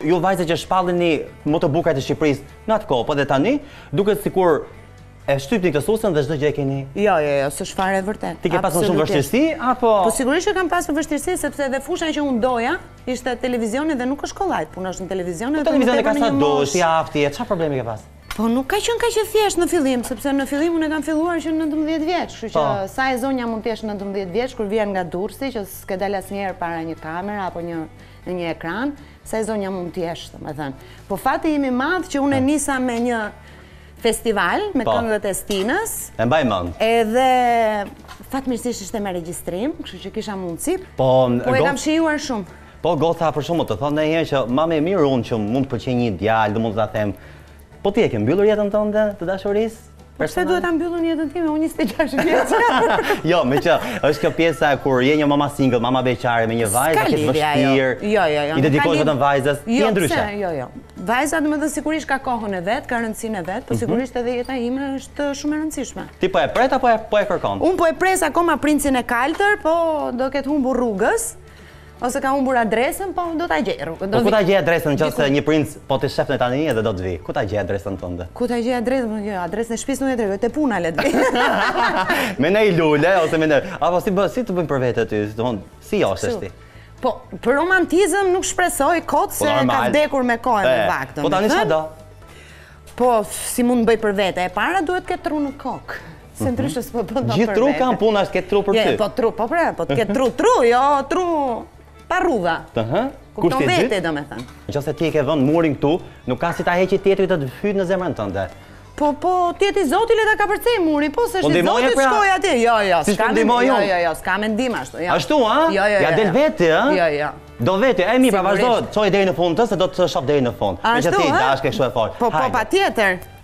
ju vajzë që shpallini më të bukrat e Shqipërisë në atë kohë, po dhe tani, duket sikur e shtypni këtë susën dhe çdo gjë e keni. Jo, s'është fare vërtet. Ti ke pasur shumë vështirësi apo? Po sigurisht që kam pasur vështirësi sepse edhe fusha që unë doja ishte televizioni dhe nuk është kollaj, punosh në televizion edhe televizioni ka sa dosh, jafti, çfarë problemi ke pas? Po nuk ka qenë kaq e thjeshtë në fillim, sepse në fillim unë kam filluar që 19 vjeç, kështu që sa e zonja mund të jesh 19 vjeç kur vjen nga Durrësi që s'ke dalë asnjëherë para një kamera apo në një ekran, sa e zonja mund të jesh, domethënë. Po fati im i madh që unë nisa me një festival me këngët e Stinës. E mbaj mend. Edhe fatmirësisht ishte me regjistrim, kështu që kisha mundësi. Po e kam shijuar shumë. Po goca për shkakun të thonë ndonjëherë që më mirë unë që mund të pëlqej një djalë, do mund ta them. Po ti e ke mbyllur jetën tënde të dashurisë? Pse duhet ta mbyllun jetën time? Unë 26 vjeç. Jo, me që është kjo pjesa kur je një mama single, mama beqare me një vajzë, ke vështirë. Jo. I dedikohesh vetëm vajzës, je ndryshe. Jo. Vajza domethënë sigurisht ka kohën e vet, ka rëndësinë e vet, por sigurisht edhe jeta ime është shumë e rëndësishme. Ti po e pret apo po e kërkon? Unë po e pres akoma princin e kaltër, po do ketë humbur rrugës. Ose ka humbur adresën, po do ta gjej rrugën. Po ku ta gjej adresën nëse një princ po të shef në tani edhe do të vi? Ku ta gjej adresën tënde? Ku ta gjej adresën? Jo, adresën e shtëpisë nuk e tregoj, te puna le të vi. Me një lule ose me një, apo si të bëjmë për vete ty, si joshesh ti? Po, për romantizëm nuk shpresoj kot se ka vdekur me kohën në vakt. Po tani çfarë do? Po, si mund të bëj për vete? E para duhet të ketë tru në kokë. Se ndryshe s'po bën për vete. Gjithë tru kanë puna, është ketë tru për ty. Po tru, po të ketë tru, jo tru pa rrudha. Kupton vete, domethënë. Nëse ti e ke vënë murin këtu, nuk ka si ta heqi tjetri të hyjë në zemrën tënde. Po, tjeti Zoti le ta kapërcej muri, po se është Zoti shkoj atje. Jo, s'ka mendim ashtu. Ashtu, a? Jo. Ja del veti, a? Jo. Do veti, e mirë, pra vazhdo, çoj deri në fund të se do të shoh deri në fund. Ashtu, me që ti dash ke kështu e fort. Po, patjetër.